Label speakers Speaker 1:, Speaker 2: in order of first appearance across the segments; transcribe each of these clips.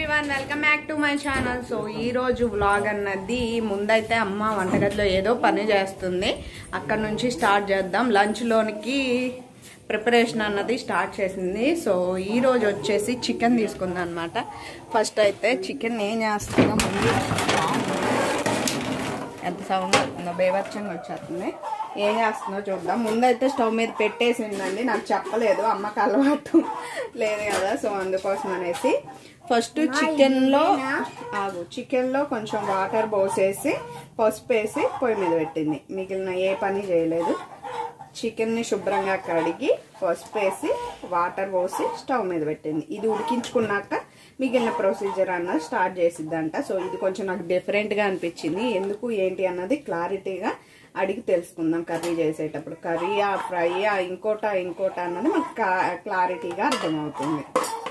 Speaker 1: Everyone welcome back to my channel. So ఈ రోజు vlog అన్నది ముందైతే అమ్మ వంటగదిలో ఏదో పని చేస్తుంది, అక్కడ నుంచి స్టార్ట్ చేద్దాం. లంచ్ లోనికి ప్రిపరేషన్ అన్నది స్టార్ట్ చేసింది. సో ఈ రోజు వచ్చేసి చికెన్ తీసుకుందాం అనమాట. ఫస్ట్ అయితే చికెన్ ఏం చేస్తుందో ముందు ఎంత సౌండ్ అవుతుందో బేవచ్చంగా వచ్చేస్తుంది. ఏం చేస్తుందో చూద్దాం. ముందైతే స్టవ్ మీద పెట్టేసిందండి, నాకు చెప్పలేదు, అమ్మకి అలవాటు లేదు కదా. సో అందుకోసం అనేసి ఫస్ట్ చికెన్లో కొంచెం వాటర్ పోసేసి పసుపు వేసి పొయ్యి మీద పెట్టింది. మిగిలిన ఏ పని చేయలేదు. చికెన్ని శుభ్రంగా కడిగి పసుపు వేసి వాటర్ పోసి స్టవ్ మీద పెట్టింది. ఇది ఉడికించుకున్నాక మిగిలిన ప్రొసీజర్ అన్నది స్టార్ట్ చేసిద్దంట. సో ఇది కొంచెం నాకు డిఫరెంట్గా అనిపించింది. ఎందుకు ఏంటి అన్నది క్లారిటీగా అడిగి తెలుసుకుందాం. కర్రీ చేసేటప్పుడు కర్రీయా ఫ్రైయా ఇంకోట అన్నది మనకు క్లారిటీగా అర్థమవుతుంది.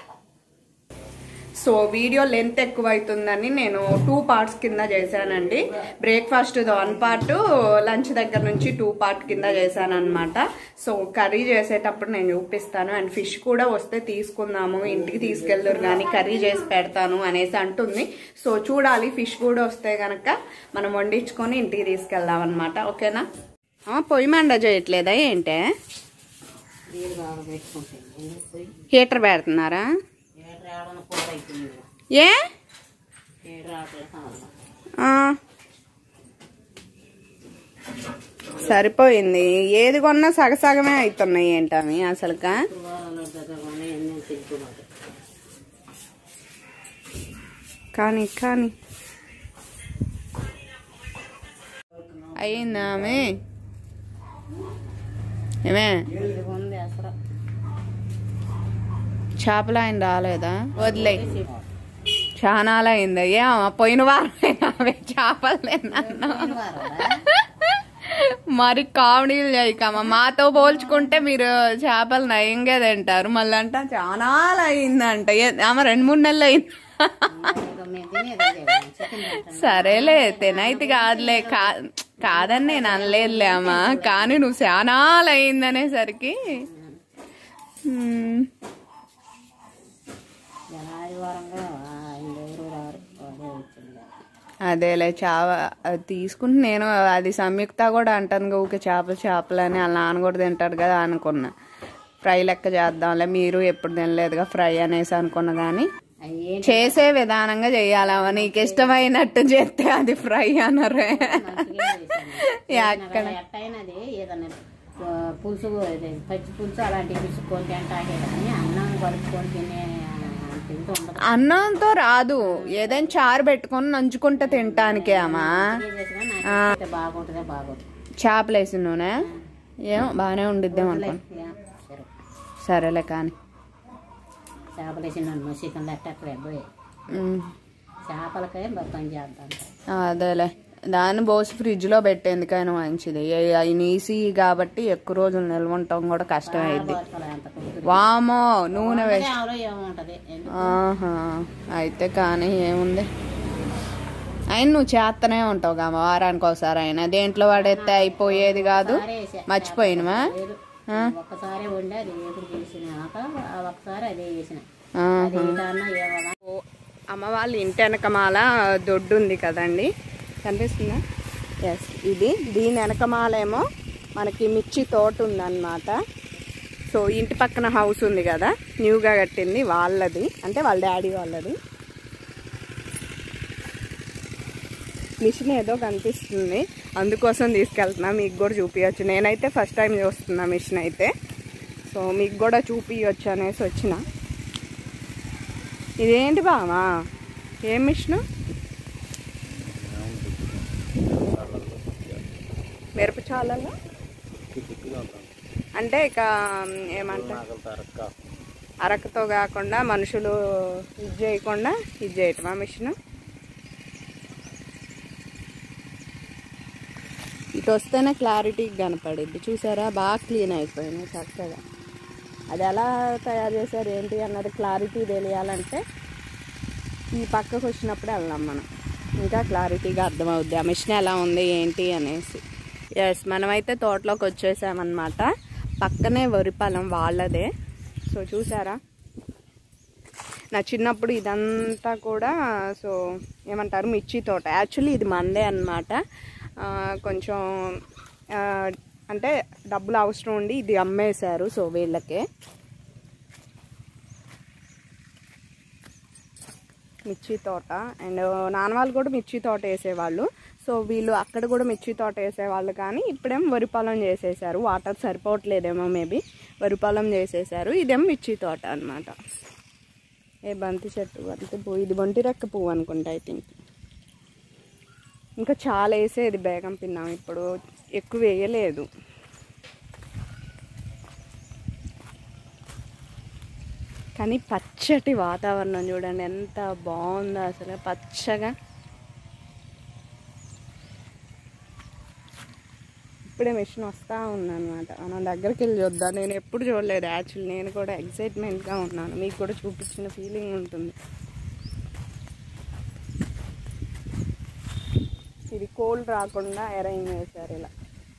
Speaker 1: సో వీడియో లెంత్ ఎక్కువ అవుతుందని నేను 2 parts కింద చేశానండి. బ్రేక్ఫాస్ట్ 1 part, లంచ్ దగ్గర నుంచి 2 part కింద చేశాను అనమాట. సో కర్రీ చేసేటప్పుడు నేను చూపిస్తాను. అండ్ ఫిష్ కూడా వస్తే తీసుకుందాము, ఇంటికి తీసుకెళ్తారు కానీ కర్రీ చేసి పెడతాను అనేసి అంటుంది. సో చూడాలి, ఫిష్ కూడా వస్తే గనక మనం వండించుకొని ఇంటికి తీసుకెళ్దాం అనమాట. ఓకేనా? పొయ్యి మండ చేయట్లేదా ఏంటే? హీటర్ పెడుతున్నారా? ఏ సరిపోయింది. ఏది కొన్నా సగసగమే అవుతున్నాయి ఏంటవి అసలుగా. కానీ అయ్యిందామే ఏమే చేపలు ఆయన రాలేదా? వదిలే, చాలా అయింది. ఏమమ్మా పోయిన వారం చేపలు తిన్నా. మరి కామెడీలు చేయకమ్మా, మాతో పోల్చుకుంటే మీరు చేపలు నయంగా తింటారు. మళ్ళీ అంట చాలా అయిందంట. 2-3 నెలలు అయింది. సరేలే తినైతే కాదులే, కాదని నేను అనలేదులే అమ్మా, కానీ నువ్వు చాలా అయిందనేసరికి అదేలే తీసుకుంటే నేను అది సంయుక్త కూడా అంటాను ఊకే చేపలు అని. అలా నాన్న కూడా తింటాడు కదా అనుకున్నా. ఫ్రై లెక్క చేద్దాంలే, మీరు ఎప్పుడు తినలేదుగా ఫ్రై అనేసి అనుకున్నా. కానీ చేసే విధానంగా చెయ్యాలమ్మా, నీకు ఇష్టమైనట్టు చేస్తే అది ఫ్రై అనరే. ఎక్కడ
Speaker 2: పులుసు పచ్చి పులుసు అలాంటివి పిసుకొని తింటాకే కానీ అన్నం కలుపుకొని తినే
Speaker 1: అన్నంతో రాదు, ఏదైనా చారు పెట్టుకొని నంచుకుంటే తింటానికే అమ్మా.
Speaker 2: బాగుంటుంది.
Speaker 1: చేపలు వేసిన నూనె ఏమో బాగానే ఉండిద్దాం అనుకోండి. సరేలే కానీ
Speaker 2: చేపలు వేసిన చికెన్ లెట్టట్లే చేపలకే పని చేద్దాం.
Speaker 1: అదేలే, దాన్ని పోసి ఫ్రిడ్జ్ లో పెట్టేందుకైనా మంచిది. నీసి కాబట్టి ఎక్కువ రోజులు నిల్వ ఉండటం కూడా కష్టం అయింది. వామో నూనె వేసి అయితే కానీ ఏముంది. అయినా నువ్వు చేస్తూనే ఉంటావు కా వారానికి ఒకసారి. అయినా దేంట్లో పడేస్తే అయిపోయేది కాదు. మర్చిపోయినవా?
Speaker 2: ఒక్కసారి వండి అది చేసినాక ఒకసారి అదే చేసిన.
Speaker 1: అమ్మ వాళ్ళ ఇంటి వెనకమాల దొడ్డు ఉంది కదండి, కనిపిస్తుందా? ఎస్, దీని వెనకమాలేమో మనకి మిర్చి తోట ఉందన్నమాట. సో ఇంటి పక్కన హౌస్ ఉంది కదా, న్యూగా కట్టింది, వాళ్ళది అంటే వాళ్ళ డాడీ వాళ్ళది. మిషన్ ఏదో కనిపిస్తుంది, అందుకోసం తీసుకెళ్తున్నా, మీకు కూడా చూపించవచ్చు. నేనైతే ఫస్ట్ టైం చూస్తున్నా మిషన్ అయితే. సో మీకు కూడా చూపించవచ్చు అనేసి వచ్చిన. ఇదేంటి బావా, ఏం మిషను? మిరపచాలలో అంటే ఇక ఏమంటారు, అరకతో కాకుండా మనుషులు ఇది చేయకుండా ఇది చేయటమా మిషన్? ఇటు వస్తేనే క్లారిటీగా కనపడిద్ది. చూసారా, బాగా క్లీన్ అయిపోయింది చక్కగా. అది ఎలా తయారు చేశారు ఏంటి అన్నది క్లారిటీ తెలియాలంటే ఈ పక్కకు వచ్చినప్పుడే వెళ్దాం మనం, ఇంకా క్లారిటీగా అర్థమవుద్ది ఆ మిషన్ ఎలా ఉంది ఏంటి అనేసి. ఎస్, మనమైతే తోటలోకి వచ్చేసామన్నమాట. పక్కనే వరి పొలం వాళ్ళదే. సో చూసారా, నా చిన్నప్పుడు ఇదంతా కూడా సో ఏమంటారు మిర్చి తోట. యాక్చువల్లీ ఇది మందే అన్నమాట. కొంచెం అంటే డబ్బులు అవసరం ఉండి ఇది అమ్మేశారు. సో వీళ్ళకే మిర్చి తోట. అండ్ నాన్న వాళ్ళు కూడా మిర్చి తోట వేసేవాళ్ళు. సో వీళ్ళు అక్కడ కూడా మిర్చి తోట వేసేవాళ్ళు, కానీ ఇప్పుడేమో వరి పొలం చేసేసారు. వాటర్ సరిపోవట్లేదేమో, మేబీ వరి పొలం చేసేసారు. ఇదేమో మిర్చి తోట అనమాట. ఏ బంతి చెట్టు, బంతి పువ్వు, ఇది బంటి రెక్క పువ్వు అనుకుంటా ఐ థింక్. ఇంకా చాలా వేసేది బేగం పిన్నాం, ఇప్పుడు ఎక్కువ వేయలేదు. కానీ పచ్చటి వాతావరణం చూడండి ఎంత బాగుందో అసలు, పచ్చగా. ఇప్పుడే మిషన్ వస్తూ ఉందన్నమాట. మనం దగ్గరికి వెళ్ళి చూద్దాం. నేను ఎప్పుడు చూడలేదు యాక్చువల్లీ. నేను కూడా ఎక్సైట్మెంట్గా ఉన్నాను, మీకు కూడా చూపించిన ఫీలింగ్ ఉంటుంది. ఇది కోల్డ్ రాకుండా అరేంజ్ చేశారు ఇలా.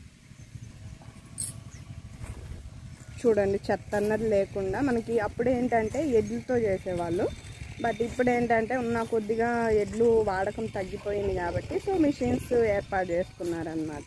Speaker 1: చూడండి చెత్త అన్నది లేకుండా. మనకి అప్పుడు ఏంటంటే ఎడ్లతో చేసేవాళ్ళు, బట్ ఇప్పుడు ఏంటంటే ఉన్న కొద్దిగా ఎడ్లు వాడకం తగ్గిపోయింది కాబట్టి సో మిషన్స్ ఏర్పాటు చేసుకున్నారనమాట.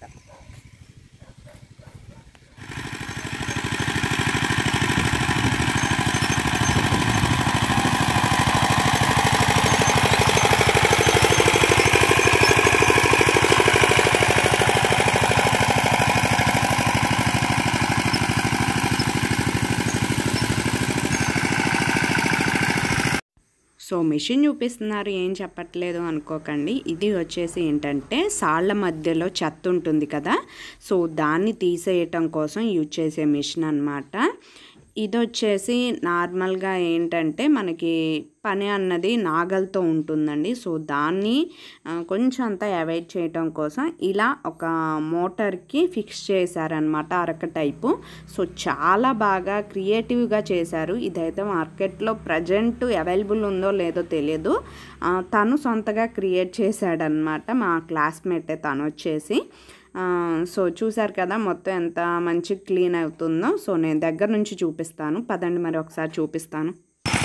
Speaker 1: సో మిషన్ చూపిస్తున్నారు, ఏం చెప్పట్లేదు అనుకోకండి. ఇది వచ్చేసి ఏంటంటే సాళ్ళ మధ్యలో చెత్త ఉంటుంది కదా, సో దాన్ని తీసేయటం కోసం యూజ్ చేసే మిషన్ అన్నమాట. ఇది వచ్చేసి నార్మల్గా ఏంటంటే మనకి పని అన్నది నాగల్తో ఉంటుందండి. సో దాన్ని కొంచెం అంతా అవాయిడ్ చేయటం కోసం ఇలా ఒక మోటార్కి ఫిక్స్ చేశారనమాట, అరక టైపు. సో చాలా బాగా క్రియేటివ్గా చేశారు. ఇదైతే మార్కెట్లో ప్రజెంట్ అవైలబుల్ ఉందో లేదో తెలియదు. తను సొంతగా క్రియేట్ చేశాడనమాట, మా క్లాస్మేటే తను వచ్చేసి. సో చూసారు కదా మొత్తం ఎంత మంచి క్లీన్ అవుతుందో. సో నేను దగ్గర నుంచి చూపిస్తాను, పదండి మరి ఒకసారి చూపిస్తాను.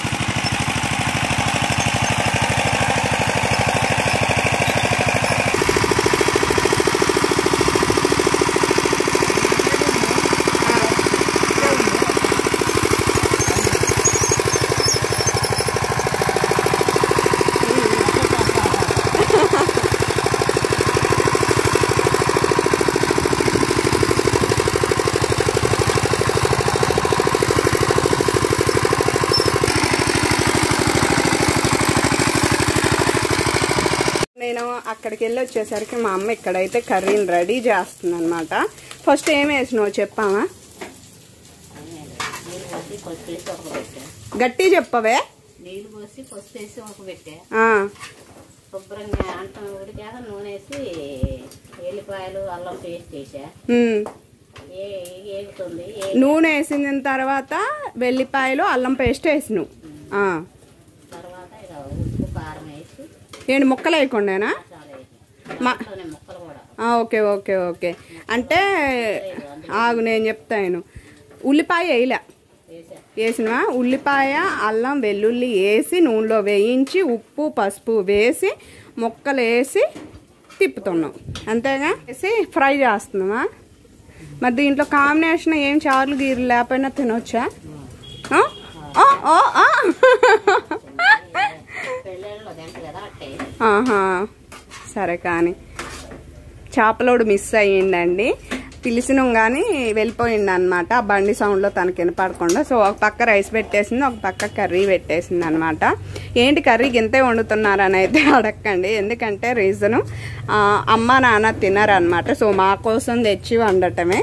Speaker 1: నేను అక్కడికి వెళ్ళి వచ్చేసరికి మా అమ్మ ఇక్కడైతే కర్రీని రెడీ చేస్తుంది అనమాట. ఫస్ట్ ఏం వేసినావు చెప్పామా? గట్టి చెప్పవే.
Speaker 2: నీళ్ళు పోసి పసుపు వేసి ఒక పెట్టా, శుభ్రంగా అంట ఉడికాక నూనె వేసి ఎల్లిపాయలు అల్లం పేస్ట్ వేసా. ఏగుతుంది.
Speaker 1: నూనె వేసిన తర్వాత వెల్లిపాయలు అల్లం పేస్ట్ వేసినావు.
Speaker 2: తర్వాత ఇక ఉప్పు కారం వేసి.
Speaker 1: ఏంటి ముక్కలు వేయకుండానా?
Speaker 2: ముక్కలు కూడా.
Speaker 1: Okay okay okay. అంటే ఆగు నేను చెప్తాను. ఉల్లిపాయ వేయలే, వేసినవా? ఉల్లిపాయ అల్లం వెల్లుల్లి వేసి నూనెలో వేయించి ఉప్పు పసుపు వేసి ముక్కలు వేసి తిప్పుతున్నాం, అంతేగా? వేసి ఫ్రై చేస్తున్నావా? మరి దీంట్లో కాంబినేషన్ ఏం చారులు గీరు లేకపోయినా తినొచ్చా? సరే కానీ చేపలోడు మిస్ అయ్యిండండి. పిలిచినాం కానీ వెళ్ళిపోయిండు అనమాట, ఆ బండి సౌండ్లో తనకి వినపడకుండా. సో ఒక పక్క రైస్ పెట్టేసింది, ఒక పక్క కర్రీ పెట్టేసింది అనమాట. ఏంటి కర్రీకి ఇంతే వండుతున్నారని అయితే అడగండి, ఎందుకంటే రీజను అమ్మ నాన్న తినరనమాట. సో మా కోసం తెచ్చి వండటమే.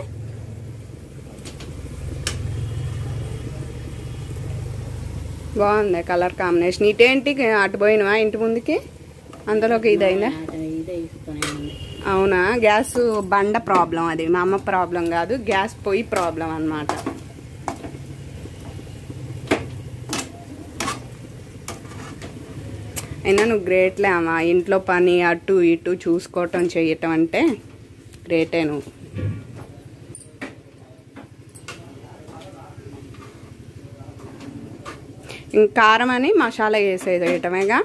Speaker 1: బాగుంది కలర్ కాంబినేషన్. ఇటేంటి అటు పోయినవా ఇంటి ముందుకి? అందులోకి ఇదైందా? అవునా? గ్యాస్ బండ ప్రాబ్లం, అది మా అమ్మ ప్రాబ్లం కాదు, గ్యాస్ పొయ్యి ప్రాబ్లం అన్నమాట. అయినా నువ్వు గ్రేట్లే అమ్మా, ఇంట్లో పని అటు ఇటు చూసుకోవటం చేయటం అంటే గ్రేటే నువ్వు. ఇంక కారం అని మసాలా వేసేయటమేగా.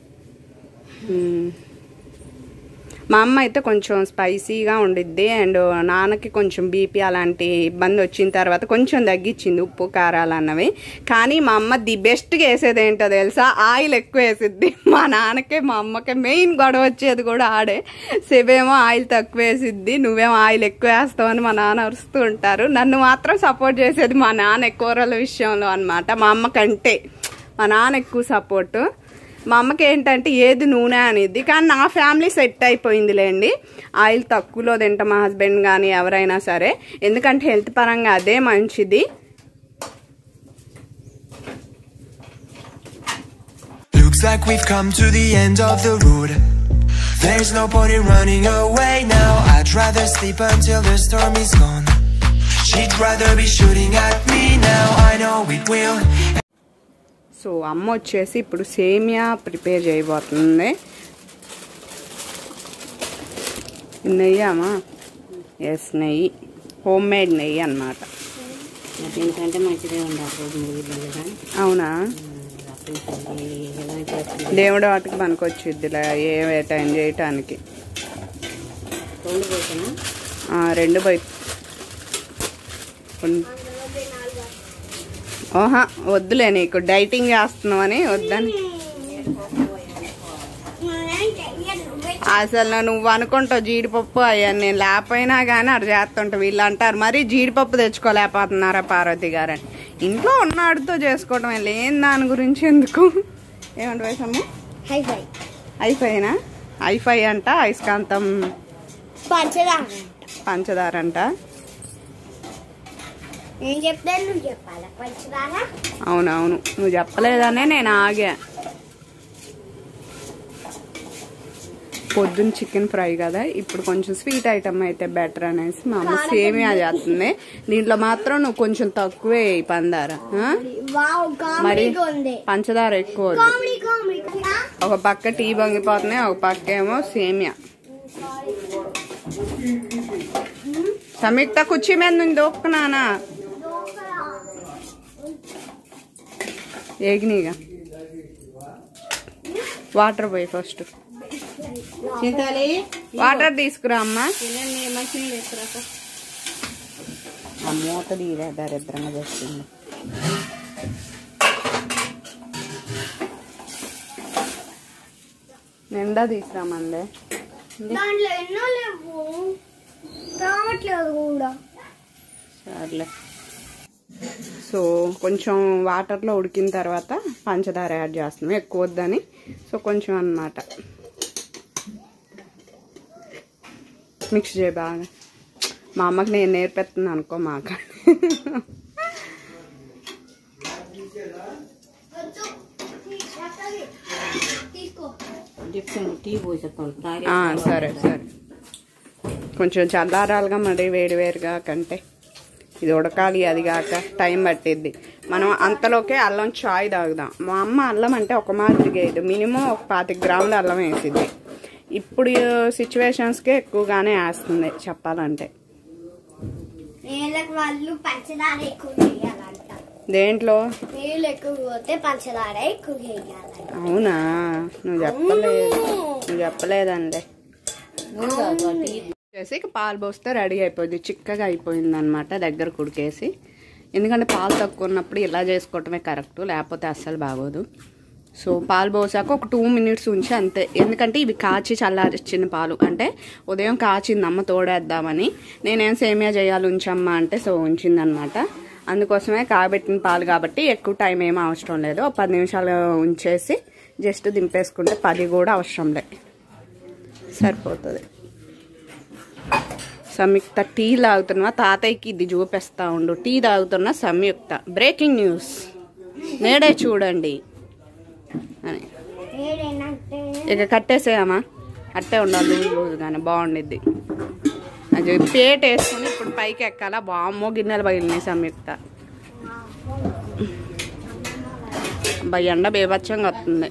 Speaker 1: మా అమ్మ అయితే కొంచెం స్పైసీగా ఉండిద్ది. అండ్ నాన్నకి కొంచెం బీపీ అలాంటి ఇబ్బంది వచ్చిన తర్వాత కొంచెం తగ్గించింది ఉప్పు కారాలు అన్నవి. కానీ మా అమ్మ ది బెస్ట్గా వేసేది ఏంటో తెలుసా, ఆయిల్ ఎక్కువ వేసిద్ది. మా నాన్నకే మా అమ్మకే మెయిన్ గొడవ వచ్చేది కూడా ఆడే. శివేమో ఆయిల్ తక్కువ వేసిద్ది, నువ్వేమో ఆయిల్ ఎక్కువ వేస్తావని మా నాన్న అరుస్తూ ఉంటారు. నన్ను మాత్రం సపోర్ట్ చేసేది మా నాన్న కూరల విషయంలో అనమాట. మా అమ్మకంటే మా నాన్న ఎక్కువ సపోర్టు. మా అమ్మకి ఏంటంటే ఏది నూనె అనేది. కానీ నా ఫ్యామిలీ సెట్ అయిపోయిందిలేండి, ఆయిల్ తక్కువలో తింటా మా హస్బెండ్ కానీ ఎవరైనా సరే, ఎందుకంటే హెల్త్ పరంగా అదే మంచిది.
Speaker 3: Looks like we've come to the end of the road. There's no point in running away now. I'd rather sleep until the storm is gone. She'd rather be shooting at me now. I know it will.
Speaker 1: So అమ్మ వచ్చేసి ఇప్పుడు సేమియా prepare చేయబోతుంది. నెయ్యి అమ్మా? Yes, నెయ్యి, home made నెయ్యి అన్నమాట.
Speaker 2: దీనికంటే మంచిదే ఉండాలి.
Speaker 1: అవునా? దేవుడు వాటికి పనికొచ్చిద్దిలా ఏ టైం చేయటానికి. 2 బయట. ఓహా వద్దులే, నీకు డైటింగ్ చేస్తున్నావని వద్దని. అసలు నువ్వు అనుకుంటావు జీడిపప్పు అయ్యాను నేను లేకపోయినా కానీ అటు చేస్తుంటావు. వీళ్ళు అంటారు మరి జీడిపప్పు తెచ్చుకోలేకపోతున్నారా పార్వతి గారని. ఇంట్లో ఉన్నాడుతో చేసుకోవటం లేని దాని గురించి ఎందుకు. ఏమంట వయసమ్మ? హైఫైనా? హైఫై అంట అయస్కాంతం పంచదార అంట. అవునవును, నువ్వు చెప్పలేదనే నేను ఆగా. పొద్దున్న చికెన్ ఫ్రై కదా, ఇప్పుడు కొంచెం స్వీట్ ఐటమ్ అయితే బెటర్ అనేసి మా అమ్మ సేమియా చేస్తుంది. దీంట్లో మాత్రం నువ్వు కొంచెం తక్కువే పందార, మరి పంచదార ఎక్కువ. ఒక పక్క టీ పొంగిపోతున్నాయి, ఒక పక్క ఏమో సేమియా. సంయుక్త కుర్చీ మీద నుంచి దూక్కున్నానా? ఏగినీగా వాటర్ పోయి ఫస్ట్ వాటర్ తీసుకురా అమ్మా. మూత తీరా దరిద్రంగా చేస్తుంది. నిండా తీసుకురామండి. సర్లే. సో కొంచెం వాటర్లో ఉడికిన తర్వాత పంచదార యాడ్ చేస్తున్నాం, ఎక్కువ వద్దని. సో కొంచెం అన్నమాట. మిక్స్ చేయ బాగా. మా అమ్మకి నేను నేర్పెత్తున్నాను అనుకో మాకు. సరే సరే. కొంచెం చల్లారాలుగా మరి వేడివేరుగా కంటే ఇది ఉడకాలి, అది కాక టైం పట్టిద్ది. మనం అంతలోకే అల్లం చాయ్ తాగుదాం. మా అమ్మ అల్లం అంటే ఒక మాదిరిగా వేయదు, మినిమం ఒక 25 గ్రాముల అల్లం వేసిద్ది. ఇప్పుడు సిచ్యువేషన్స్కే ఎక్కువగానే వేస్తుంది చెప్పాలంటే. దేంట్లో? అవునా? నువ్వు చెప్పలేదండి. చేసి పాలు పోస్తే రెడీ అయిపోయింది, చిక్కగా అయిపోయింది అనమాట దగ్గర కుడికేసి. ఎందుకంటే పాలు తక్కువ ఉన్నప్పుడు ఇలా చేసుకోవటమే కరెక్ట్, లేకపోతే అస్సలు బాగోదు. సో పాలు పోసాక ఒక 2 మినిట్స్ ఉంచి అంతే. ఎందుకంటే ఇవి కాచి చల్లారిచ్చిన పాలు, అంటే ఉదయం కాచింది అమ్మ తోడేద్దామని. నేనేం సేమియా చేయాలి ఉంచమ్మా అంటే సో ఉంచిందనమాట. అందుకోసమే కాబెట్టిన పాలు కాబట్టి ఎక్కువ టైం ఏమీ అవసరం లేదు. 10 నిమిషాలు ఉంచేసి జస్ట్ దింపేసుకుంటే 10 కూడా అవసరం లేదు, సరిపోతుంది. సంయుక్త టీ తాగుతున్నా, తాతయ్యకి ఇది చూపిస్తా ఉండు. టీ తాగుతున్నా సంయుక్త. బ్రేకింగ్ న్యూస్, నేడే చూడండి అని. ఇక కట్టేసేయమ్మా, అట్టే ఉండాలి లూజ్ లూజ్గానే బాగుండిద్ది. అది పేట వేసుకుని ఇప్పుడు పైకి ఎక్కాలా. బామ్మో గిన్నెలు పగిలినాయి సంయుక్త. ఎండ బేబచ్చంగా వస్తుంది.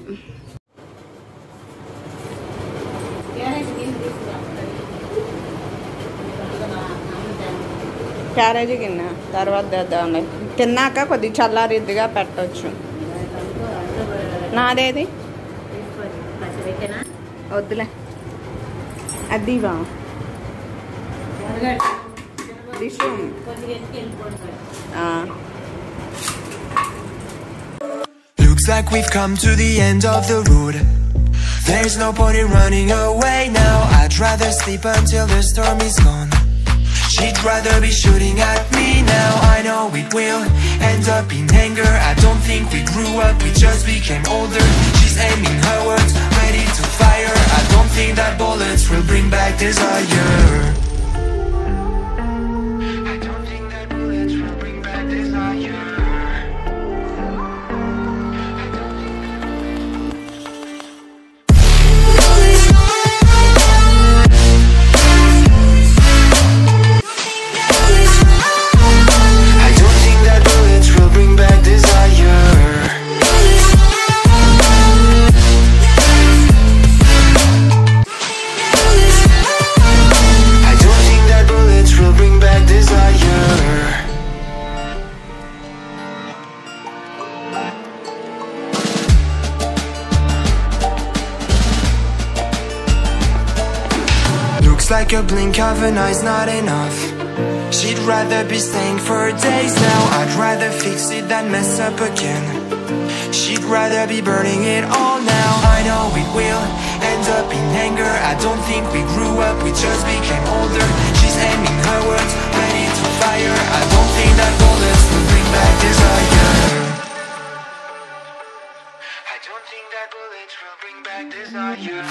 Speaker 1: క్యారేజీ గిన్నె తర్వాత తెద్దాంలే, తిన్నాక కొద్దిగా చల్లారిద్దిగా పెట్టవచ్చు. నాదేది
Speaker 2: తీసుకోండి పచ్చి పెట్టినా
Speaker 1: వద్దులే అది బా
Speaker 2: కొద్దిగా ఎత్తుకు వెళ్ళిపోండి.
Speaker 3: Looks like we've come to the end of the road. There's no point in running away now. I'd rather sleep until the storm is gone. She'd rather be shooting at me now. I know it will end up in anger. I don't think we grew up, we just became older. She's aiming her words, ready to fire. I don't think that bullets will bring back desire. I don't think that bullets will bring back desire. Looks like a blink of an eye's not enough. She'd rather be staying for days now. I'd rather fix it than mess up again. She'd rather be burning it all now. I know it will end up in anger. I don't think we grew up, we just became older. She's aiming her words, ready to fire. I don't think that bullets will bring back desire. I don't think that bullets will bring back desire.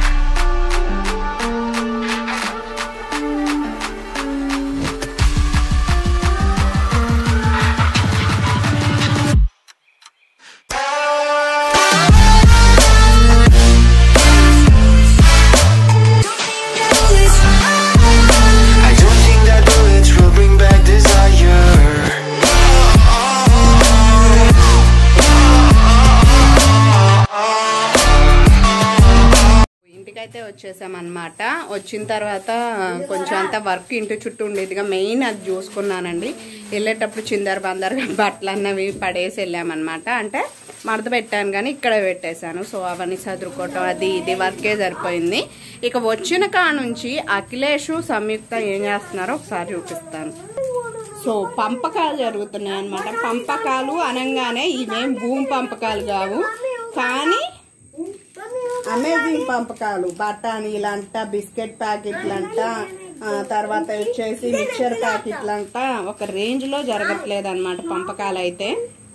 Speaker 1: అయితే వచ్చేసామన్నమాట. వచ్చిన తర్వాత కొంచెం అంతా work ఇంటి చుట్టూ ఉండేదిగా main అది చూసుకున్నానండి. వెళ్ళేటప్పుడు చిందర బందరగా బట్టలు అన్నవి పడేసి వెళ్ళామన్నమాట. అంటే మడత పెట్టాను కానీ ఇక్కడ పెట్టేశాను. సో అవన్నీ చదువుకోవటం అది ఇది వర్కే సరిపోయింది. ఇక వచ్చిన కా నుంచి అఖిలేష్ సంయుక్త ఏం చేస్తున్నారో ఒకసారి చూపిస్తాను. సో పంపకాలు జరుగుతున్నాయి అన్నమాట. పంపకాలు అనగానే ఇవేం భూమి పంపకాలు కావు, కానీ అమేజింగ్ పంపకాలు. బఠానీలంట, బిస్కెట్ ప్యాకెట్లంట, తర్వాత వచ్చేసి మిక్చర్ ప్యాకెట్లంట. ఒక రేంజ్ లో జరగట్లేదు అనమాట పంపకాలు అయితే.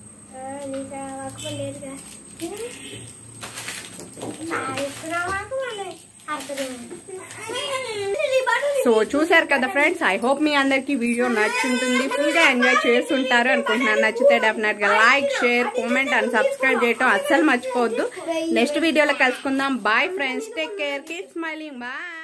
Speaker 1: సో చూసారు కదా ఫ్రెండ్స్, ఐ హోప్ మీ అందరికి వీడియో నచ్చుంటుంది, ఫుల్ గా ఎంజాయ్ చేస్తుంటారు అనుకుంటున్నాను. నచ్చితే డెఫినెట్ గా like, share, comment and subscribe చేయటం అస్సలు మర్చిపోవద్దు. నెక్స్ట్ వీడియోలో కలుసుకుందాం. Bye friends, take care, keep smiling, bye.